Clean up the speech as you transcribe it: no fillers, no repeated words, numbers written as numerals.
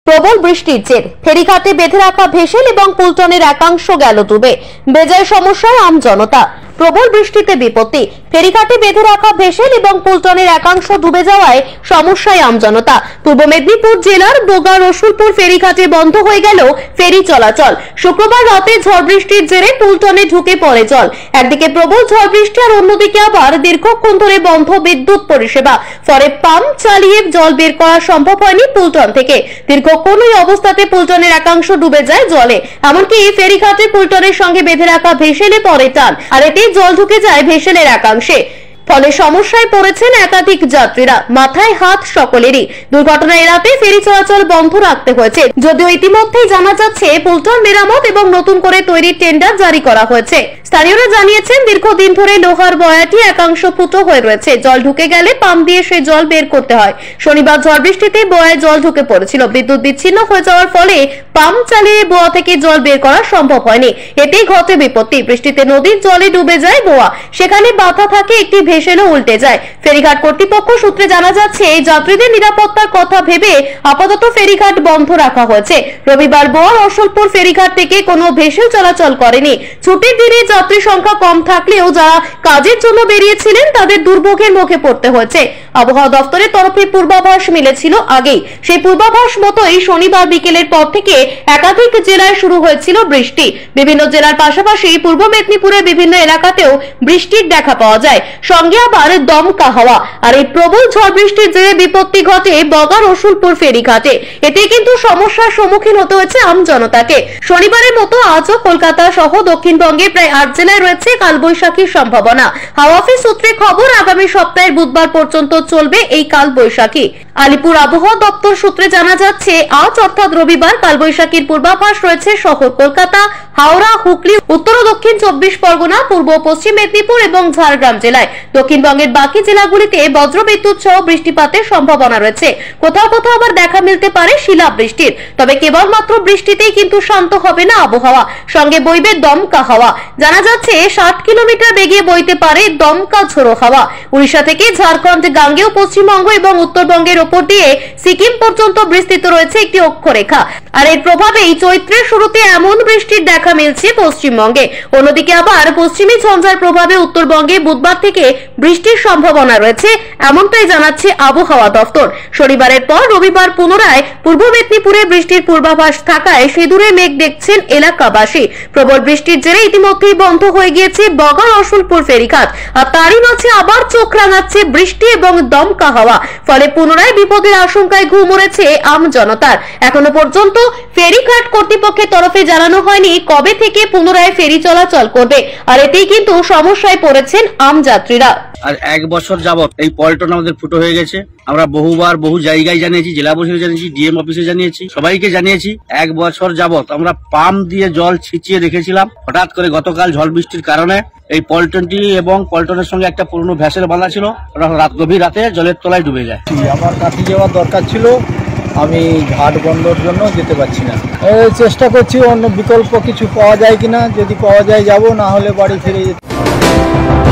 প্রবল বৃষ্টির জের ফেরিঘাটে বেঁধে রাখা ভেসেল এবং পুলটনের একাংশ গেল ডুবে। বেজায় সমস্যায় আমজনতা। প্রবল বৃষ্টিতে বিপত্তি। ফেরিঘাটে বেঁধে রাখা ভেসেল এবং পুলটনের একাংশ ডুবে যাওয়ায় সমস্যায় আমজনতা। পূর্ব মেদিনীপুর জেলার বোগা রসুলপুর ফেরিঘাটে বন্ধ হয়ে গেল ফেরি চলাচল। শুক্রবার রাতে ঝড় বৃষ্টির জেরে পুলটনে ঢুকে পড়ে জল। একদিকে প্রবল ঝড় বৃষ্টি আর অন্যদিকে আবার দীর্ঘক্ষণ ধরে বন্ধ বিদ্যুৎ পরিষেবা। ফলে পাম্প চালিয়ে জল বের করা সম্ভব হয়নি পুলটন থেকে। দীর্ঘক্ষণ এই অবস্থাতে পুলটনের একাংশ ডুবে যায় জলে। এমনকি ফেরিঘাটে পুলটনের সঙ্গে বেঁধে রাখা ভেসেলে পড়ে টান, আর এতে জল ঢুকে যায় ভেসেলের একাংশে। ফলে সমস্যায় পড়েছেন একাধিক যাত্রীরা। মাথায় হাত সকলেরই। দুর্ঘটনা এড়াতে ফেরি চলাচল বন্ধ রাখতে হয়েছে। যদিও ইতিমধ্যেই জানা যাচ্ছে পুলটন মেরামত এবং নতুন করে তৈরি টেন্ডার জারি করা হয়েছে। স্থানীয়রা জানিয়েছেন দীর্ঘদিন ধরে লোহার বয়াটি একাংশ ফুটো হয়ে রয়েছে। জল ঢুকে গেলে পাম্প দিয়ে সেই জল বের করতে হয়। শনিবার ঝড় বৃষ্টিতে বোয়ায় জল ঢুকে পড়েছিল। বিদ্যুৎ বিচ্ছিন্ন হয়ে যাওয়ার ফলে পাম্প চালিয়ে বোয়া থেকে জল বের করা সম্ভব হয়নি। এতেই ঘটে বিপত্তি। বৃষ্টিতে নদীর জলে ডুবে যায় বোয়া। সেখানে বাধা থাকে একটি ভেসেলও উল্টে যায়। ফেরিঘাট কর্তৃপক্ষ সূত্রে জানা যাচ্ছে যাত্রীদের নিরাপত্তার কথা ভেবে আপাতত ফেরিঘাট বন্ধ রাখা হয়েছে। রবিবার বোয়া রসুলপুর ফেরিঘাট থেকে কোনো ভেসেল চলাচল করেনি। ছুটির দিনে যাত্রী সংখ্যা কম থাকলেও যারা কাজের জন্য বেরিয়েছিলেন তাদের দুর্ভোগের মুখে পড়তে হয়েছে। আবহাওয়া দপ্তরের তরফে পূর্বাভাস মিলেছিল আগেই। সেই পূর্বাভাস মতোই শনিবার বিকেলের পর থেকে একাধিক জেলায় শুরু হয়েছিল বৃষ্টি। বিভিন্ন জেলার পাশাপাশি পূর্ব মেদিনীপুরের বিভিন্ন এলাকাতেও বৃষ্টির দেখা পাওয়া যায়। সঙ্গে আবার দমকা হাওয়া। আর এই প্রবল ঝড় বৃষ্টির জেরে বিপত্তি ঘটে বগা রসুলপুর ফেরিঘাটে। এতে কিন্তু সমস্যার সম্মুখীন হতে হয়েছে আমজনতাকে। শনিবারের মতো আজও কলকাতা সহ দক্ষিণবঙ্গের প্রায় 8 জেলায় রয়েছে কালবৈশাখীর সম্ভাবনা। হাওয়া অফিস সূত্রে খবর, আগামী সপ্তাহের বুধবার পর্যন্ত চলবে এই কালবৈশাখী। আলিপুর আবহাওয়া দপ্তর সূত্রে জানা যাচ্ছে আজ অর্থাৎ রবিবার কালবৈশাখীর পূর্বাভাস রয়েছে শহর কলকাতা, হাওড়া, হুগলি, উত্তর ও দক্ষিণ 24 পরগনা, পূর্ব পশ্চিম মেদিনীপুর এবং ঝাড়গ্রাম জেলায়। দক্ষিণবঙ্গের বাকি জেলাগুলিতে বজ্রবিদ্যুৎ সহ বৃষ্টিপাতের সম্ভাবনা রয়েছে। কোথাও কোথাও আবার দেখা মিলতে পারে শিলাবৃষ্টির। তবে কেবলমাত্র বৃষ্টিতেই কিন্তু শান্ত হবে না আবহাওয়া, সঙ্গে বইবে দমকা হাওয়া। জানা যাচ্ছে 60 কিলোমিটার বেগে বইতে পারে দমকা ঝোড়ো হাওয়া। উড়িষ্যা থেকে ঝাড়খণ্ড, গাঙ্গেয় পশ্চিমবঙ্গ এবং উত্তরবঙ্গের উপর দিয়ে সিকিম পর্যন্ত বিস্তৃত রয়েছে একটি অক্ষরেখা। আর এর প্রভাবেই চৈত্রের শুরুতে এমন বৃষ্টির দেখা মিলছে পশ্চিমবঙ্গে। অন্যদিকে আবার পশ্চিমী ঝঞ্ঝার প্রভাবে উত্তরবঙ্গে বুধবার থেকে বৃষ্টির সম্ভাবনা রয়েছে, এমনটাই জানাচ্ছে আবহাওয়া দপ্তর। শনিবারের পর রবিবার পুনরায় পূর্ব মেদিনীপুরে বৃষ্টির পূর্বাভাস থাকায় সিঁদুরে মেঘ দেখছেন এলাকাবাসী। প্রবল বৃষ্টির জেরে ইতিমধ্যেই বন্ধ হয়ে গিয়েছে বগা রসুলপুর ফেরিঘাট। আর তারই মাঝে আবার চোখ রাঙাচ্ছে বৃষ্টি এবং দমকা হাওয়া। ফলে পুনরায় বিপদের আশঙ্কায় ঘুম উড়েছে আমজনতার। এখনো পর্যন্ত ফেরিঘাট কর্তৃপক্ষের তরফে জানানো হয়নি কবে থেকে পুনরায় ফেরি চলাচল করবে। আর এতেই কিন্তু সমস্যায় পড়েছেন আমযাত্রীরা। আর 1 বছর যাবত এই পল্টন আমাদের ফুটো হয়ে গেছে। আমরা বহুবার বহু জায়গায় জানিয়েছি, জেলা পরিষদে জানিয়েছি, ডিএম অফিসে জানিয়েছি, সবাইকে জানিয়েছি। 1 বছর যাবত আমরা পাম্প দিয়ে জল ছিটিয়ে রেখেছিলাম। হঠাৎ করে গতকাল ঝড় বৃষ্টির কারণে এই পল্টনটি এবং পল্টনের সঙ্গে একটা পুরনো ভ্যাসেল বাঁধা ছিল, গভীর রাতে জলের তলায় ডুবে যায়। আমার কাছে যাওয়ার দরকার ছিল, আমি ঘাট বন্ধর জন্য যেতে পারছি না। চেষ্টা করছি অন্য বিকল্প কিছু পাওয়া যায় কিনা, যদি পাওয়া যায় যাব, না হলে বাড়ি ফিরে যেতে।